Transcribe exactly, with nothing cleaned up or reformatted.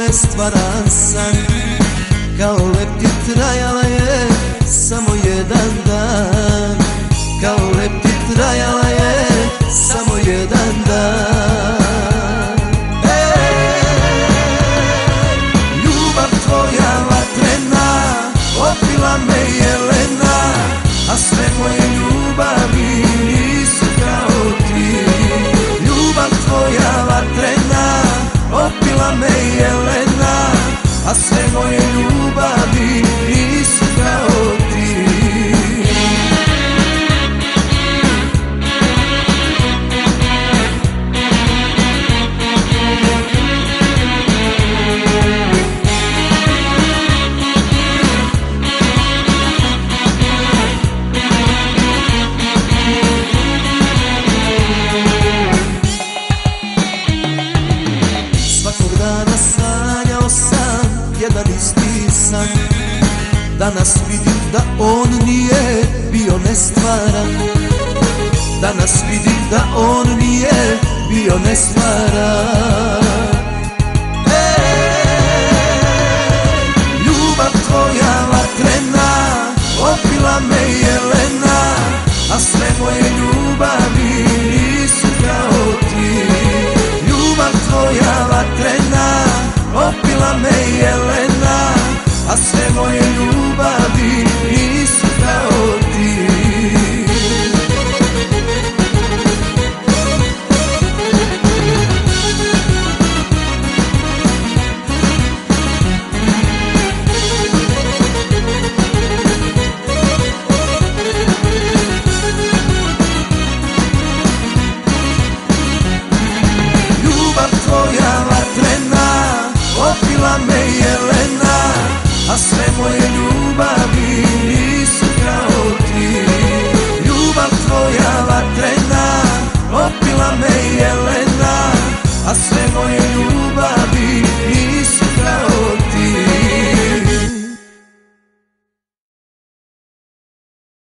nestvaran san. Kao lepti trajala je samo jedan dan. Kao lepti trajala je samo jedan dan. Ljubav tvoja vatrena opila me jelena, a sve moje ljubavi nisu kao ti. Ljubav tvoja vatrena opila me jelena, a sve moje ljubavi nisu kao ti. Svakog dana sanjao sam jedan isti san. Danas vidim da on nije bio nestvaran. Danas vidim da on nije bio nestvaran. Ljubav tvoja vatrena opila me jelena, a sve moje ljubavi nisu kao ti. Ljubav tvoja vatrena opila me jelena, a sve moje ljubavi